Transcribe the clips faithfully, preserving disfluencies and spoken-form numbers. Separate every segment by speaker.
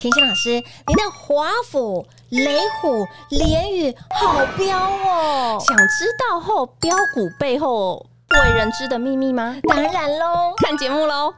Speaker 1: 甜心老师，您的华府、雷虎、联宇好标哦！
Speaker 2: 想知道后标股背后不为人知的秘密吗？
Speaker 1: 当然喽，
Speaker 2: 看节目喽！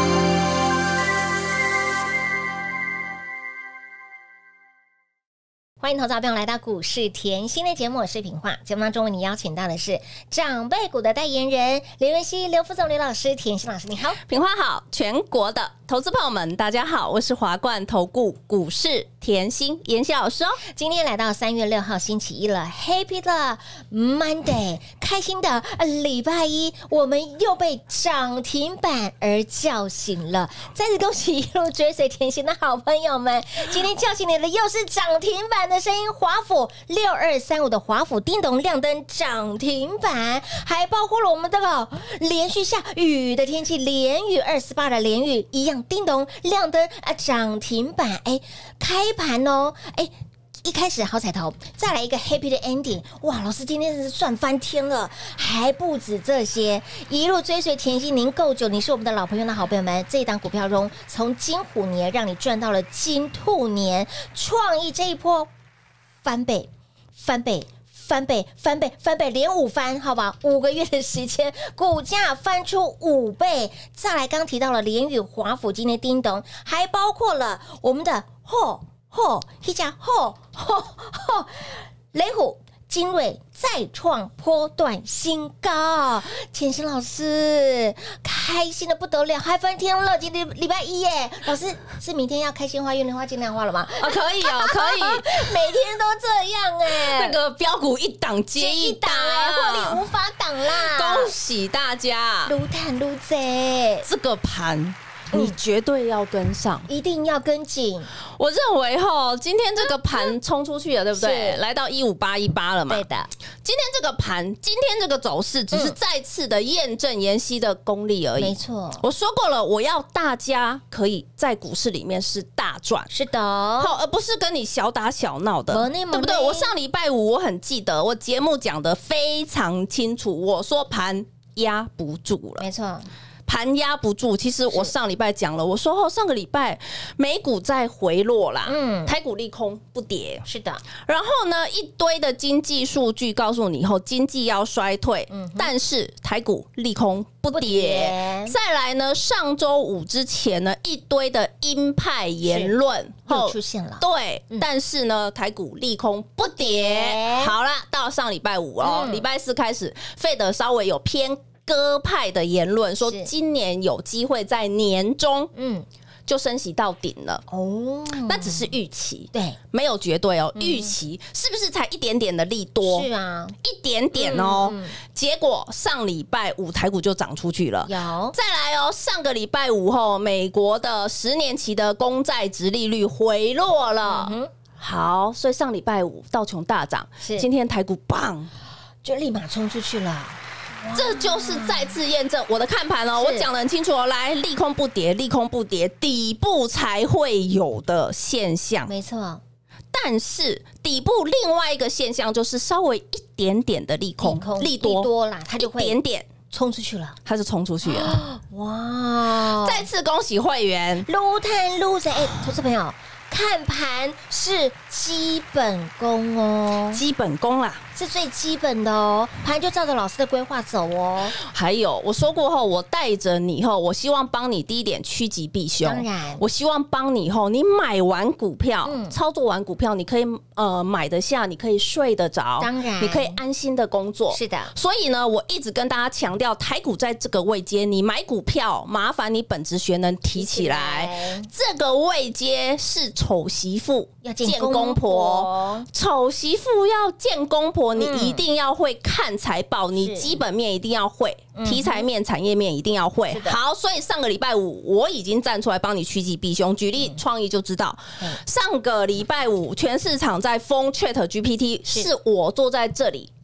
Speaker 1: 欢迎投资者朋友来到股市甜心的节目，我是品化。节目当中为你邀请到的是长辈股的代言人刘元熙、刘副总、刘老师。甜心老师你好，
Speaker 2: 品化好，全国的投资朋友们大家好，我是华冠投顾股市甜心妍希老师哦。
Speaker 1: 今天来到三月六号星期一了 ，Happy 的 Monday， 开心的礼拜一，我们又被涨停板而叫醒了。再次恭喜一路追随甜心的好朋友们，今天叫醒你的又是涨停板的声音，华府六二三五的华府叮咚亮灯涨停板，还包括了我们这个连续下雨的天气，连雨二四八的连雨一样叮咚亮灯啊涨停板，哎，开盘哦，哎。一开始好彩头，再来一个 happy 的 ending， 哇！老师今天是赚翻天了，还不止这些，一路追随甜心，您够久，你是我们的老朋友的好朋友们，这一档股票中，从金虎年让你赚到了金兔年，创意这一波翻倍，翻倍。翻倍，翻倍，翻倍，连五翻，好吧？五个月的时间，股价翻出五倍。再来，刚提到了联宇、华府，今天叮咚，还包括了我们的嚯嚯一家嚯嚯嚯雷虎。精锐再创波段新高，甜心老师开心的不得了，还翻天了！今天礼拜一耶，老师是明天要开心花、月莲花、金莲花了吗？
Speaker 2: 啊，可以哦，可以，
Speaker 1: 每天都这样哎，
Speaker 2: 那个标股一档接一档
Speaker 1: 哎，获利无法挡啦！
Speaker 2: 恭喜大家，
Speaker 1: 撸探撸贼，
Speaker 2: 这个盘。你绝对要跟上，
Speaker 1: 一定要跟紧。
Speaker 2: 我认为哈，今天这个盘冲出去了，对不对？来到一五八一八了嘛？
Speaker 1: 对的。
Speaker 2: 今天这个盘，今天这个走势，只是再次的验证妍希的功力而已。
Speaker 1: 没错，
Speaker 2: 我说过了，我要大家可以在股市里面是大赚，
Speaker 1: 是的，
Speaker 2: 好，而不是跟你小打小闹的，对不对？我上礼拜五我很记得，我节目讲的非常清楚，我说盘压不住了，
Speaker 1: 没错。
Speaker 2: 盘压不住，其实我上礼拜讲了，我说后上个礼拜美股在回落啦，嗯，台股利空不跌，
Speaker 1: 是的。
Speaker 2: 然后呢，一堆的经济数据告诉你以后经济要衰退，嗯，但是台股利空不跌。不跌再来呢，上周五之前呢，一堆的鹰派言论
Speaker 1: 又出现了，
Speaker 2: 对，嗯、但是呢，台股利空不跌。好啦，到上礼拜五哦，礼、嗯、拜四开始，费德稍微有偏鸽派的言论说，今年有机会在年中，嗯，就升息到顶了哦。那只是预期，对，没有绝对哦。预期是不是才一点点的利多？
Speaker 1: 是啊，
Speaker 2: 一点点哦。嗯嗯、结果上礼拜五台股就涨出去了。
Speaker 1: 有
Speaker 2: 再来哦，上个礼拜五后，美国的十年期的公债殖利率回落了。嗯、好，所以上礼拜五道琼大涨，今天台股棒
Speaker 1: 就立马冲出去了。
Speaker 2: 这就是再次验证我的看盘哦，我讲得很清楚哦。来，利空不跌，利空不跌，底部才会有的现象，
Speaker 1: 没错。
Speaker 2: 但是底部另外一个现象就是稍微一点点的利空，利多
Speaker 1: 多啦，它就会
Speaker 2: 一点点
Speaker 1: 冲出去了，
Speaker 2: 它就冲出去了。
Speaker 1: 哇！
Speaker 2: 再次恭喜会员，
Speaker 1: 撸探撸贼，哎，投资朋友。看盘是基本功哦，
Speaker 2: 基本功啦，
Speaker 1: 是最基本的哦。盘就照着老师的规划走哦。
Speaker 2: 还有我说过后，我带着你后，我希望帮你第一点趋吉避凶。
Speaker 1: 当然，
Speaker 2: 我希望帮你后，你买完股票，嗯、操作完股票，你可以呃买得下，你可以睡得着，
Speaker 1: 当然，
Speaker 2: 你可以安心的工作。
Speaker 1: 是的，
Speaker 2: 所以呢，我一直跟大家强调，台股在这个位阶，你买股票，麻烦你本职学能提起来。这个位阶是。丑媳妇
Speaker 1: 要见公婆，
Speaker 2: 丑媳妇要见公婆，你一定要会看财报，你基本面一定要会，题材面、产业面一定要会。好，所以上个礼拜五我已经站出来帮你趋吉避凶。举例创意就知道，上个礼拜五全市场在疯 Chat G P T， 是我坐在这里。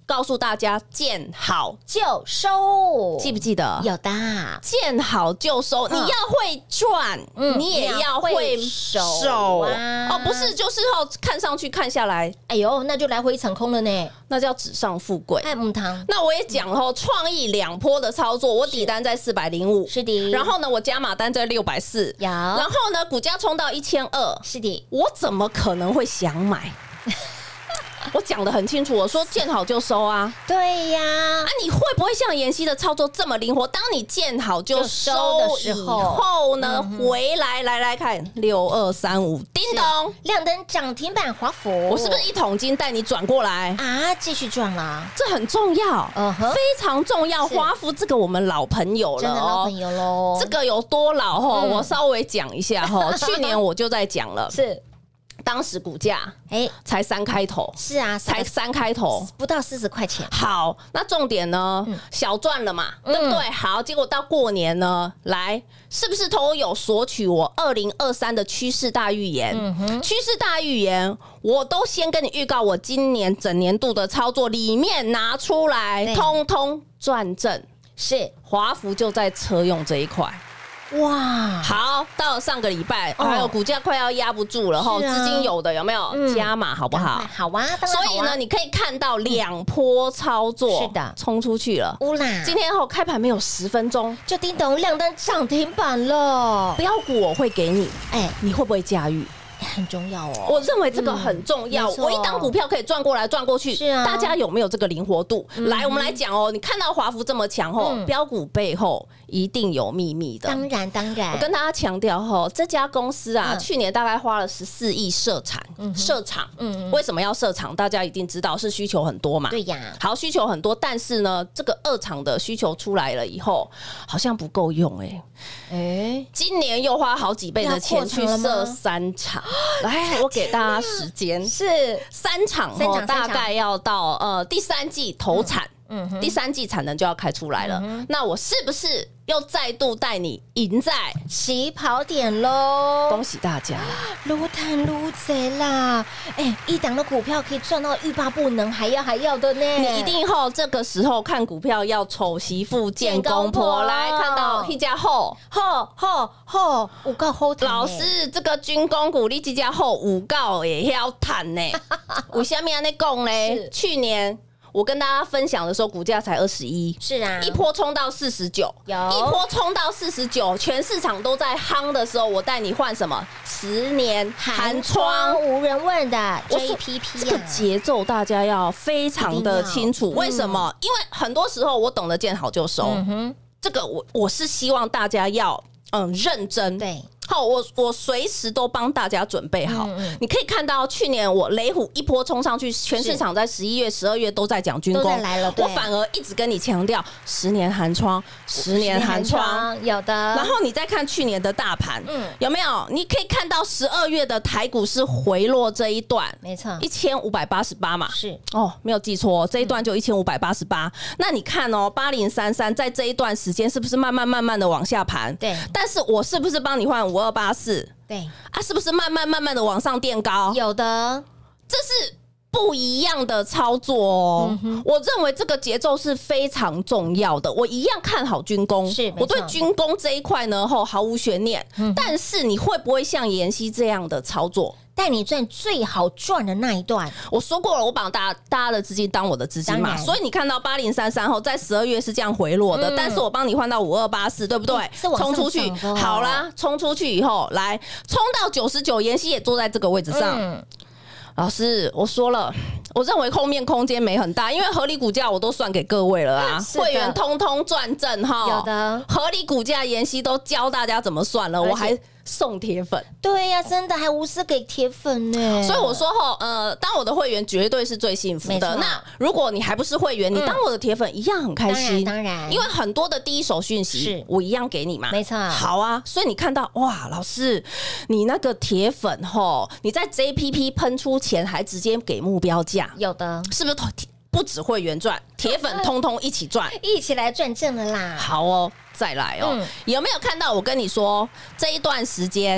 Speaker 2: 告诉大家见好
Speaker 1: 就收，
Speaker 2: 记不记得？
Speaker 1: 有的，
Speaker 2: 见好就收，你要会赚，你也要会守
Speaker 1: 啊！
Speaker 2: 哦，不是，就是后看上去看下来，
Speaker 1: 哎呦，那就来回一场空了呢，
Speaker 2: 那叫纸上富贵。
Speaker 1: 太母汤。
Speaker 2: 那我也讲了，创意两波的操作，我底单在四百零五，
Speaker 1: 是的。
Speaker 2: 然后呢，我加码单在六百四，
Speaker 1: 有。
Speaker 2: 然后呢，股价冲到一千二，
Speaker 1: 是的。
Speaker 2: 我怎么可能会想买？我讲得很清楚，我说见好就收啊。
Speaker 1: 对呀，
Speaker 2: 啊，你会不会像妍希的操作这么灵活？当你见好就收的时候呢，回来来来看六二三五，叮咚，
Speaker 1: 亮灯涨停板华孚，
Speaker 2: 我是不是一桶金带你转过来
Speaker 1: 啊？继续赚啦，
Speaker 2: 这很重要，
Speaker 1: 嗯哼，
Speaker 2: 非常重要。华孚这个我们老朋友了，
Speaker 1: 真的老朋友喽。
Speaker 2: 这个有多老吼？我稍微讲一下吼，去年我就在讲了，
Speaker 1: 是。
Speaker 2: 当时股价哎才三开头，
Speaker 1: 是啊，
Speaker 2: 才三开头，
Speaker 1: 不到四十块钱。
Speaker 2: 好，那重点呢，小赚了嘛，对不对？好，结果到过年呢，来是不是都有索取我二零二三的趋势大预言？趋势大预言，我都先跟你预告，我今年整年度的操作里面拿出来，通通赚正。是华孚就在车用这一块。哇，好，到了上个礼拜，还有股价快要压不住了哈，资金有的有没有加码好不好？
Speaker 1: 好啊，
Speaker 2: 所以呢，你可以看到两波操作，是的，冲出去了。乌啦，今天后开盘没有十分钟
Speaker 1: 就叮咚亮灯涨停板了。
Speaker 2: 标股我会给你，哎，你会不会驾驭？
Speaker 1: 很重要哦，
Speaker 2: 我认为这个很重要。我一档股票可以转过来转过去，
Speaker 1: 是啊，
Speaker 2: 大家有没有这个灵活度？来，我们来讲哦。你看到华孚这么强后，标股背后一定有秘密的。
Speaker 1: 当然，当然，
Speaker 2: 我跟大家强调吼，这家公司啊，去年大概花了十四亿设厂，设厂，嗯，为什么要设厂？大家一定知道是需求很多嘛。
Speaker 1: 对呀，
Speaker 2: 好，需求很多，但是呢，这个二厂的需求出来了以后，好像不够用哎。哎，今年又花好几倍的钱去设三厂，来，我给大家时间是三厂哦，大概要到呃第三季投产，嗯，第三季产能就要开出来了。那我是不是又再度带你赢在
Speaker 1: 起跑点喽？
Speaker 2: 恭喜大家，
Speaker 1: 撸探撸贼啦！哎，一档的股票可以赚到欲罢不能，还要还要的呢。
Speaker 2: 你一定后这个时候看股票要丑媳妇见公婆，来看到一家后
Speaker 1: 后后后五告后，
Speaker 2: 老师这个军工股你这家后五告也要谈呢？为什么要那讲呢？去年。我跟大家分享的时候，股价才二十一，
Speaker 1: 是啊，
Speaker 2: 一波冲到四十九，有一波冲到四十九，全市场都在夯的时候，我带你换什么？十年寒窗
Speaker 1: 无人问的 J P P，
Speaker 2: 这个节奏大家要非常的清楚。为什么？因为很多时候我懂得见好就收，这个我我是希望大家要嗯认真，对。好，我我随时都帮大家准备好。嗯嗯你可以看到，去年我雷虎一波冲上去，全市场在十一月、十二月都在讲军工
Speaker 1: 来了，
Speaker 2: 我反而一直跟你强调十年寒窗，十年寒窗
Speaker 1: 有的。
Speaker 2: 然后你再看去年的大盘，嗯，有没有？你可以看到十二月的台股是回落这一段，
Speaker 1: 没错，
Speaker 2: 一千五百八十八嘛，
Speaker 1: 是
Speaker 2: 哦，没有记错，这一段就一千五百八十八。那你看哦，八零三三在这一段时间是不是慢慢慢慢的往下盘？
Speaker 1: 对，
Speaker 2: 但是我是不是帮你换五二八四？
Speaker 1: 对
Speaker 2: 啊，是不是慢慢慢慢的往上垫高？
Speaker 1: 有的，
Speaker 2: 这是不一样的操作哦。嗯、我认为这个节奏是非常重要的。我一样看好军工，
Speaker 1: 是
Speaker 2: 我对军工这一块呢，后毫无悬念。嗯、但是你会不会像妍希这样的操作？
Speaker 1: 带你赚最好赚的那一段，
Speaker 2: 我说过了，我把大家大家的资金当我的资金嘛，所以你看到八零三三后在十二月是这样回落的，嗯、但是我帮你换到五二八四，对不对？冲出去，好啦，冲出去以后，来冲到九十九，妍希也坐在这个位置上。嗯老师，我说了，我认为后面空间没很大，因为合理股价我都算给各位了啊，会员通通赚正哈。
Speaker 1: 有的
Speaker 2: 合理股价，妍希都教大家怎么算了，我还送铁粉。
Speaker 1: 对呀、啊，真的还无私给铁粉呢。
Speaker 2: 所以我说哈，呃，当我的会员绝对是最幸福的。那如果你还不是会员，你当我的铁粉一样很开心，
Speaker 1: 当然，当然，
Speaker 2: 因为很多的第一手讯息我一样给你嘛，
Speaker 1: 没错。
Speaker 2: 好啊，所以你看到哇，老师，你那个铁粉吼，你在 J P P 喷出前还直接给目标价，
Speaker 1: 有的，
Speaker 2: 是不是？不止会员赚，铁粉通通一起赚，
Speaker 1: 一起来赚正了啦。
Speaker 2: 好哦，再来哦，嗯、有没有看到我跟你说这一段时间？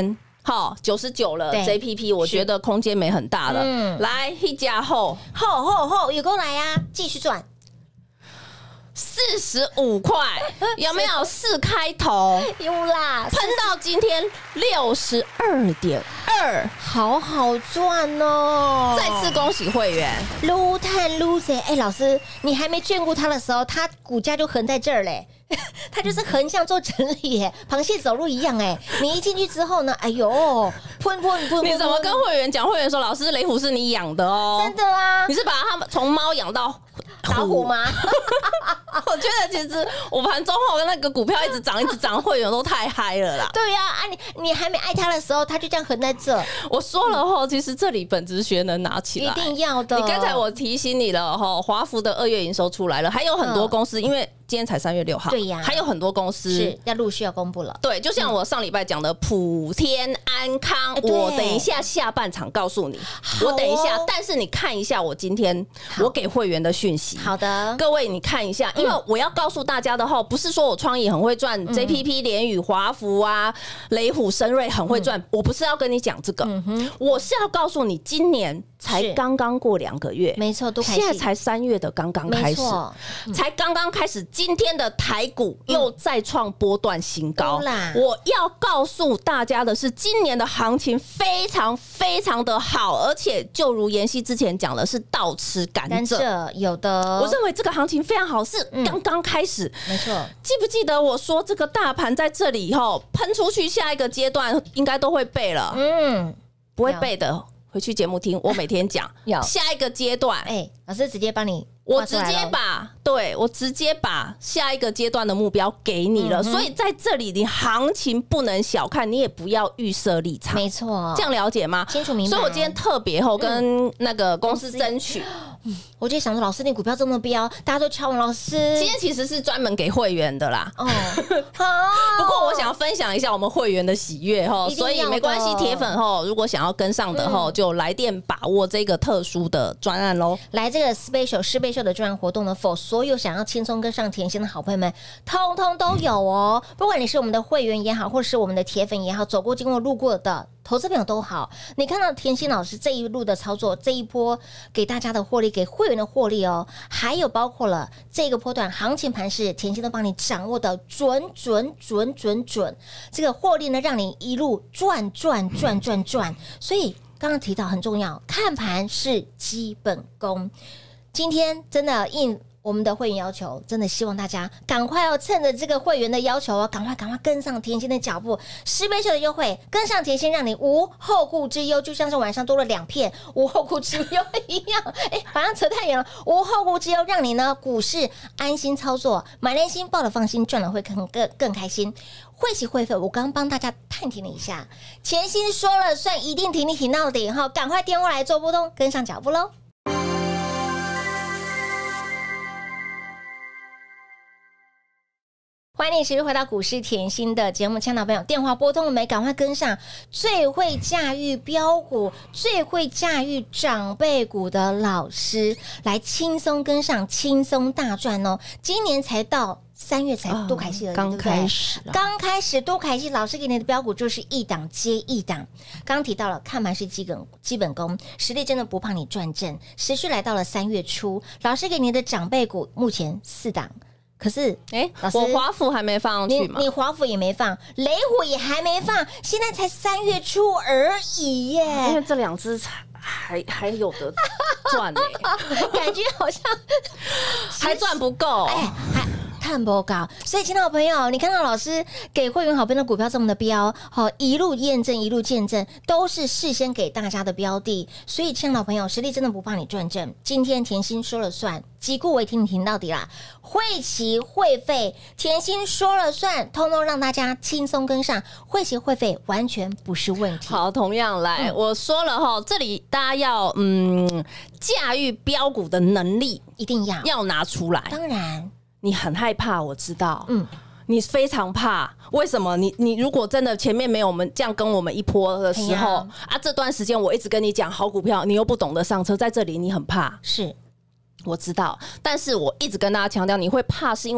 Speaker 2: 好九十九了
Speaker 1: 对
Speaker 2: ，J P P 我觉得空间没很大了。
Speaker 1: 嗯
Speaker 2: 来一家后
Speaker 1: 吼吼吼，有够来啊，继续赚。
Speaker 2: 四十五块，有没有四开头？
Speaker 1: 有啦，
Speaker 2: 喷到今天六十二点二，
Speaker 1: 好好赚哦！
Speaker 2: 再次恭喜会员。
Speaker 1: 撸探撸贼，哎，老师，你还没眷顾它的时候，它股价就横在这儿嘞。它就是横向做整理耶，螃蟹走路一样哎。你一进去之后呢，哎呦，喷喷喷！
Speaker 2: 你怎么跟会员讲？会员说老师雷虎是你养的哦，
Speaker 1: 真的啊？
Speaker 2: 你是把他们从猫养到
Speaker 1: 老虎吗？
Speaker 2: 我觉得其实我盘中后那个股票一直涨一直涨，会员都太嗨了啦。
Speaker 1: 对呀，啊你你还没爱它的时候，它就这样横在这。
Speaker 2: 我说了后，其实这里本职学能拿起来，
Speaker 1: 一定要的。
Speaker 2: 你刚才我提醒你了哈，华孚的二月营收出来了，还有很多公司，因为今天才三月六号，
Speaker 1: 对呀，
Speaker 2: 还有很多公司
Speaker 1: 是要陆续要公布了。
Speaker 2: 对，就像我上礼拜讲的普天安康，我等一下下半场告诉你，我等一下，但是你看一下我今天我给会员的讯息。
Speaker 1: 好的，
Speaker 2: 各位你看一下，因为我要告诉大家的话，不是说我创意很会赚 ，J P P、联宇、华孚啊、雷虎、深瑞很会赚，我不是要跟你讲这个，我是要告诉你，今年才刚刚过两个月，
Speaker 1: 没错，都
Speaker 2: 现在才三月的刚刚开始，才刚刚开始，今天的台股又再创波段新高。我要告诉大家的是，今年的行情非常非常的好，而且就如妍希之前讲的，是倒吃甘蔗，
Speaker 1: 有的。
Speaker 2: 我认为这个行情非常好，是刚刚开始，
Speaker 1: 没错。
Speaker 2: 记不记得我说这个大盘在这里以后喷出去，下一个阶段应该都会背了？嗯，不会背的。回去节目听，我每天讲下一个阶段。
Speaker 1: 哎，老师直接帮你，
Speaker 2: 我直接把对我直接把下一个阶段的目标给你了。所以在这里，你行情不能小看，你也不要预设立场。
Speaker 1: 没错，
Speaker 2: 这样了解吗？
Speaker 1: 清楚明白。
Speaker 2: 所以我今天特别后跟那个公司争取。
Speaker 1: 嗯，我就想说，老师，你股票这么飙，大家都敲我老师。
Speaker 2: 今天其实是专门给会员的啦。哦，
Speaker 1: 好。
Speaker 2: 不过我想要分享一下我们会员的喜悦哈，所以没关系，铁粉哈，如果想要跟上的哈，就来电把握这个特殊的专案喽。
Speaker 1: 来，这个四倍秀、十倍秀的专案活动呢，否所有想要轻松跟上甜心的好朋友们，通通都有哦。不管你是我们的会员也好，或者是我们的铁粉也好，走过、经过、路过的投资朋友都好，你看到甜心老师这一路的操作，这一波给大家的获利，给会员的获利哦，还有包括了这个波段行情盘势，甜心都帮你掌握的准准准准准，这个获利呢，让你一路赚赚赚赚赚。所以刚刚提到很重要，看盘是基本功。今天真的应我们的会员要求，真的希望大家赶快要趁着这个会员的要求哦，赶快赶快跟上甜心的脚步，十倍秀的优惠，跟上甜心，让你无后顾之忧，就像是晚上多了两片无后顾之忧一样。哎，好像扯太远了，无后顾之忧，让你呢股市安心操作，买安心，抱了放心，赚了会更更更开心。会期会费，我刚刚帮大家探听了一下，甜心说了算，一定挺你挺到底哈，赶快电话来做波动，跟上脚步喽。欢迎你持续回到股市甜心的节目，亲爱的朋友，电话拨通了没？赶快跟上最会驾驭标股、最会驾驭长辈股的老师，来轻松跟上，轻松大赚哦！今年才到三月才多凯西而已，
Speaker 2: 刚开始，
Speaker 1: 刚开始多凯西老师给你的标股就是一档接一档。刚刚提到了，看盘是基本基本功，实力真的不怕你赚正。持续来到了三月初，老师给你的长辈股目前四档。可是，哎，
Speaker 2: 我华孚还没放上去嘛？
Speaker 1: 你华孚也没放，雷虎也还没放，现在才三月初而已耶。
Speaker 2: 因为这两只才还还有得赚呢，
Speaker 1: 感觉好像
Speaker 2: 还赚不够，
Speaker 1: 哎，还。看不高，所以，亲爱的朋友，你看到老师给会员好朋友的股票这么的标，好一路验证，一路见证，都是事先给大家的标的。所以，亲爱的朋友，实力真的不怕你赚正。今天甜心说了算，几顾我听你听到底啦。会期会费，甜心说了算，通通让大家轻松跟上。会期会费完全不是问题。
Speaker 2: 好，同样来，嗯、我说了哈，这里大家要嗯驾驭标股的能力，
Speaker 1: 一定要
Speaker 2: 要拿出来。
Speaker 1: 当然。
Speaker 2: 你很害怕，我知道，嗯，你非常怕。为什么？你你如果真的前面没有我们这样跟我们一波的时候啊，啊，这段时间我一直跟你讲好股票，你又不懂得上车，在这里你很怕，
Speaker 1: 是，
Speaker 2: 我知道。但是我一直跟大家强调，你会怕是因为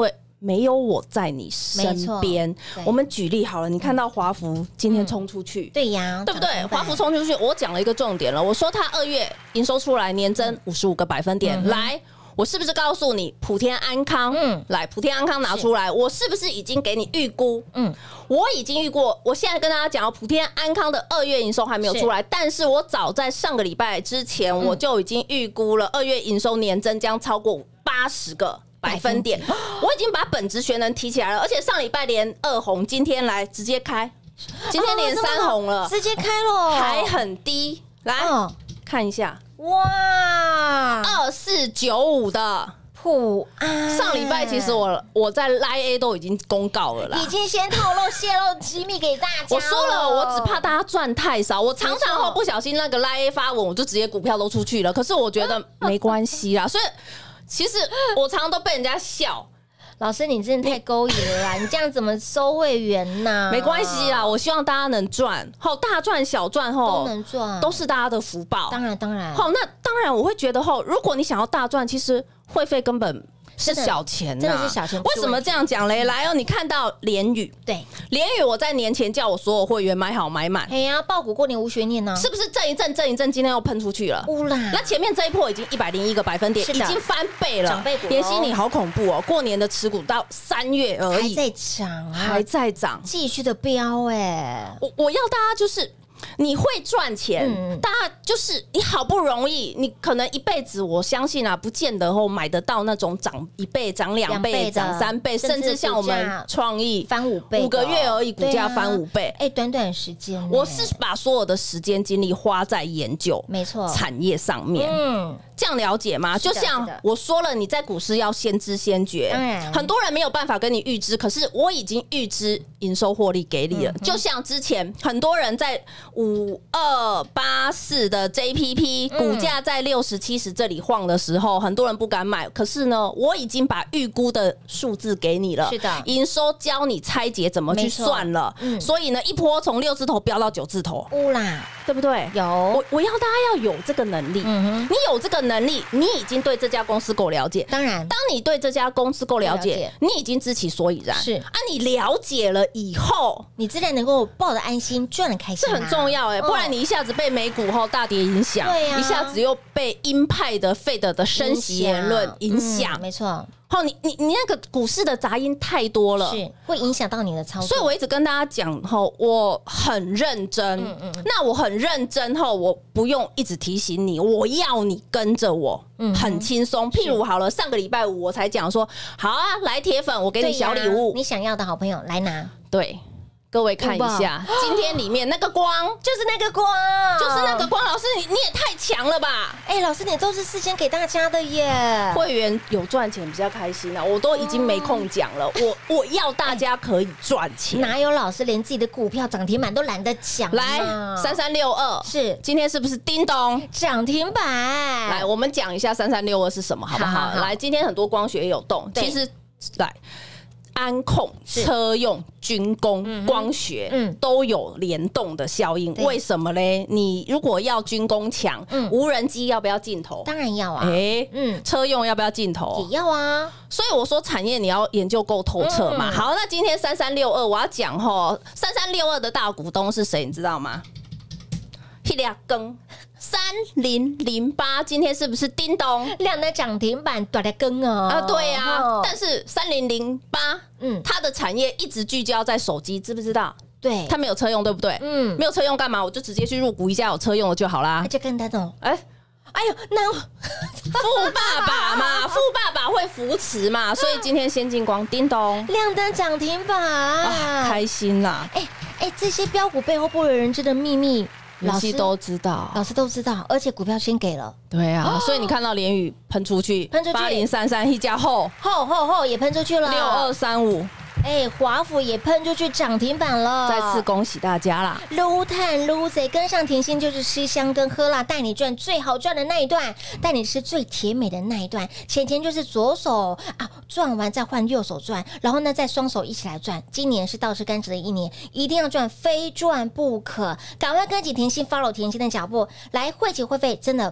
Speaker 2: 没有我在你身边。我们举例好了，你看到华孚今天冲出去，
Speaker 1: 嗯、对呀，
Speaker 2: 对不对？华孚冲出去，我讲了一个重点了，我说它二月营收出来年增五十五个百分点，嗯、来。我是不是告诉你普天安康？嗯，来，普天安康拿出来，我是不是已经给你预估？嗯，我已经预估。我现在跟大家讲，普天安康的二月营收还没有出来，但是我早在上个礼拜之前，我就已经预估了二月营收年增将超过八十个百分点。我已经把本职学能提起来了，而且上礼拜连二红，今天来直接开，今天连三红了，
Speaker 1: 直接开了，
Speaker 2: 还很低。来看一下。
Speaker 1: 哇，
Speaker 2: 二四九五的
Speaker 1: 普安，
Speaker 2: 上礼拜其实我我在 Line A 都已经公告了啦，
Speaker 1: 已经先透露泄露机密给大家。
Speaker 2: 我说了，我只怕大家赚太少，我常常后不小心那个 Line A 发文，我就直接股票都出去了。可是我觉得没关系啦，所以其实我常常都被人家笑。
Speaker 1: 老师，你真的太勾引了啦！你这样怎么收会员呢？
Speaker 2: 没关系啦，我希望大家能赚，后大赚小赚后
Speaker 1: 都能赚，
Speaker 2: 都是大家的福报。
Speaker 1: 当然，当然。
Speaker 2: 好，那当然我会觉得后，如果你想要大赚，其实会费根本是小钱，
Speaker 1: 真的是小钱。
Speaker 2: 为什么这样讲嘞？来哦，你看到联宇，
Speaker 1: 对，
Speaker 2: 联宇我在年前叫我所有会员买好买满。
Speaker 1: 哎呀，爆股过年无悬念呢，
Speaker 2: 是不是震一震震一震？今天又喷出去了，
Speaker 1: 乌啦！
Speaker 2: 那前面这一波已经一百零一个百分点，已经翻倍了，
Speaker 1: 长辈股。
Speaker 2: 联希你好恐怖哦！过年的持股到三月而已，
Speaker 1: 还在涨啊，
Speaker 2: 还在涨，
Speaker 1: 继续的飙哎！
Speaker 2: 我我要大家就是。你会赚钱，嗯、大家就是你好不容易，你可能一辈子，我相信啊，不见得后买得到那种涨一倍、涨两倍、涨三倍，甚至像我们创意
Speaker 1: 翻五倍，
Speaker 2: 五个月而已，股价翻五倍。
Speaker 1: 哎、啊，短短时间，
Speaker 2: 我是把所有的时间精力花在研究，
Speaker 1: 没错，
Speaker 2: 产业上面。嗯。这样了解吗？就像我说了，你在股市要先知先觉，很多人没有办法跟你预知，可是我已经预知营收获利给你了。嗯、就像之前很多人在五二八四的 J P P 股价在六十七十这里晃的时候，很多人不敢买。可是呢，我已经把预估的数字给你了，
Speaker 1: 是的，
Speaker 2: 营收教你拆解怎么去算了。嗯、所以呢，一波从六字头飙到九字头，
Speaker 1: 乌啦，
Speaker 2: 对不对？
Speaker 1: 有，
Speaker 2: 我我要大家要有这个能力，嗯、你有这个能力，你已经对这家公司够了解。
Speaker 1: 当然，
Speaker 2: 当你对这家公司够了解，你已经知其所以然。是啊，你了解了以后，
Speaker 1: 你自然能够抱得安心，赚得开心、啊，
Speaker 2: 这很重要哎、欸。不然你一下子被美股后大跌影响，对呀、啊，一下子又被鹰派的 Fed 的升息言论影响、嗯，
Speaker 1: 没错。
Speaker 2: 后你你你那个股市的杂音太多了，
Speaker 1: 是会影响到你的操作。
Speaker 2: 所以我一直跟大家讲后，我很认真。嗯嗯，那我很认真后，我不用一直提醒你，我要你跟着我，嗯、很轻松。譬如好了，上个礼拜五我才讲说，好啊，来铁粉，我给你小礼物，
Speaker 1: 你想要的好朋友来拿。
Speaker 2: 对。各位看一下，今天里面那个光，
Speaker 1: 就是那个光，
Speaker 2: 就是那个光。老师，你你也太强了吧！
Speaker 1: 哎、欸，老师，你都是事先给大家的耶。
Speaker 2: 会员有赚钱比较开心啊，我都已经没空讲了。我我要大家可以赚钱、
Speaker 1: 欸，哪有老师连自己的股票涨停板都懒得讲？
Speaker 2: 来，三三六二是今天是不是叮咚
Speaker 1: 涨停板？
Speaker 2: 来，我们讲一下三三六二是什么，好不好？好好好来，今天很多光学也有动，其实来。安控、车用、军工、嗯、光学、嗯、都有联动的效应，为什么嘞？你如果要军工强，嗯、无人机要不要镜头？
Speaker 1: 当然要啊。
Speaker 2: 哎、欸，嗯，车用要不要镜头？
Speaker 1: 也要啊。
Speaker 2: 所以我说产业你要研究够透彻嘛。嗯、好，那今天三三六二我要讲吼，三三六二的大股东是谁？你知道吗？一两根。三零零八今天是不是叮咚
Speaker 1: 亮的涨停板短的根哦？
Speaker 2: 啊，对呀、啊，但是三零零八，嗯，它的产业一直聚焦在手机，知不知道？
Speaker 1: 对，
Speaker 2: 它没有车用，对不对？嗯，没有车用干嘛？我就直接去入股一家有车用的就好啦。
Speaker 1: 那就跟他懂，
Speaker 2: 哎。
Speaker 1: 哎呦，那
Speaker 2: 富爸爸嘛，富爸爸会扶持嘛，所以今天先进光叮咚
Speaker 1: 亮灯涨停板、
Speaker 2: 啊，开心啦！
Speaker 1: 哎哎，这些标股背后不为人知的秘密。
Speaker 2: 老师都知道，
Speaker 1: 老师都知道，而且股票先给了，
Speaker 2: 对啊，所以你看到联宇喷出去，
Speaker 1: 喷出去，
Speaker 2: 八零三三一家后
Speaker 1: 后后后也喷出去了，
Speaker 2: 六二三五，
Speaker 1: 哎，华孚也喷出去涨停板了，
Speaker 2: 再次恭喜大家啦！
Speaker 1: 撸碳撸贼跟上甜心就是吃香跟喝辣，带你赚最好赚的那一段，带你吃最甜美的那一段。钱钱就是左手啊赚完再换右手赚，然后呢再双手一起来赚。今年是倒吃甘蔗的一年，一定要赚，非赚不可。赶快跟紧甜心 ，follow 甜心的脚步，来汇集会费真的。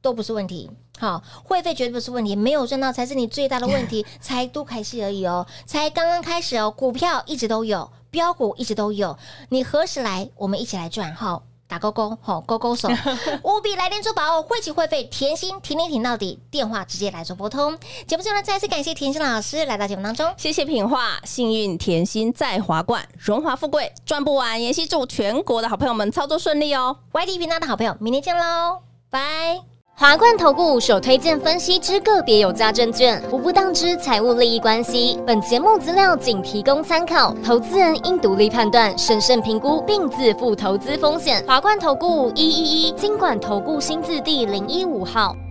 Speaker 1: 都不是问题。好，会费绝对不是问题，没有赚到才是你最大的问题，才多开戏而已哦，才刚刚开始哦，股票一直都有，标股一直都有，你何时来？我们一起来赚哈。打勾勾，好勾勾手，务必来电做保哦！汇集会费，甜心挺你挺到底，电话直接来做拨通。节目最后呢，再次感谢甜心老师来到节目当中，
Speaker 2: 谢谢品画，幸运甜心在华冠，荣华富贵赚不完。妍希祝全国的好朋友们操作顺利哦
Speaker 1: ！Y T 频道的好朋友，明天见喽，拜。
Speaker 3: 华冠投顾首推荐分析之个别有价证券，无不当之财务利益关系。本节目资料仅提供参考，投资人应独立判断、审慎评估，并自负投资风险。华冠投顾一一一金管投顾新字第零一五号。